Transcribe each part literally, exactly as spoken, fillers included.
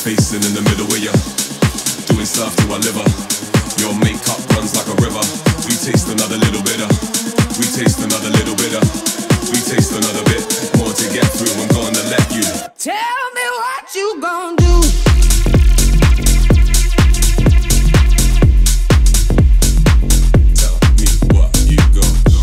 Facing in the middle where you're doing stuff to our liver. Your makeup runs like a river. We taste another little bit of. We taste another little bit of. We taste another bit more to get through. I'm gonna let you tell me what you gonna do. Tell me what you gonna do.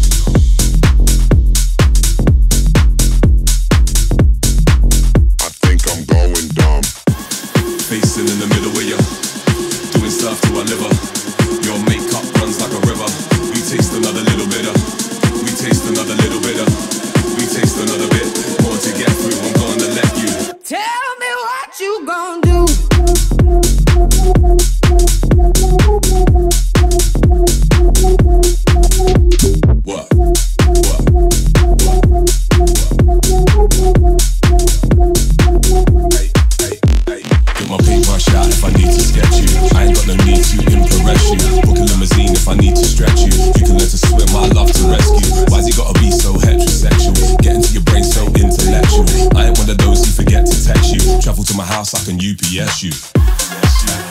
I think I'm going dumb. Facing in the middle where you're doing stuff to our liver. Your makeup runs like a river. We taste another little bit of. We taste another little bit of. We taste another bit more to get through. I'm gonna let you tell me what you gonna do. What? What? What? Hey, hey, hey. Get my paintbrush out if I need to sketch you. I ain't got no need to impress you. Book a limousine if I need to stretch you. You can learn to swim, I love to rescue. Why's he gotta be so heterosexual? Get into your brain so intellectual. I ain't one of those who forget to text you. Travel to my house, I can U P S you.